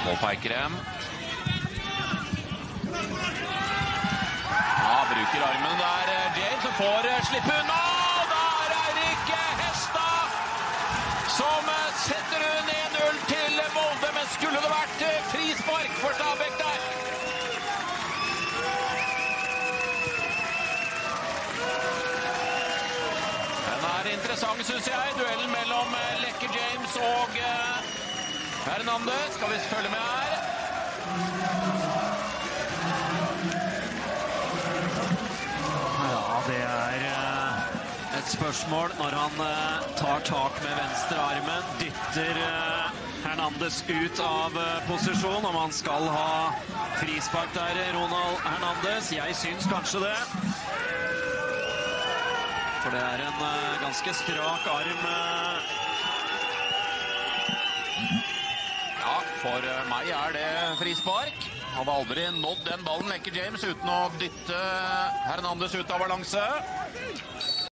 Pål Eikrem. Ja, bruker armen der. James som får slippe unna. Der Eirik Hestad som setter hun 1-0 til Molde, men skulle det vært frispark for Stabæk der? Den er interessant, synes jeg. Duellen mellom Lekke James og Hernandez. Skal vi følge med her? Ja, det er et spørsmål når han tar tak med venstre armen, dytter Hernandez ut av posisjon, om han skal ha frispark der, Ronald Hernandez. Jeg syns kanskje det. For det er en ganske strak arm. Ja, for meg er det frispark. Hadde aldri nådd den ballen, Lekke James, uten å dytte Hernandez ut av balanse.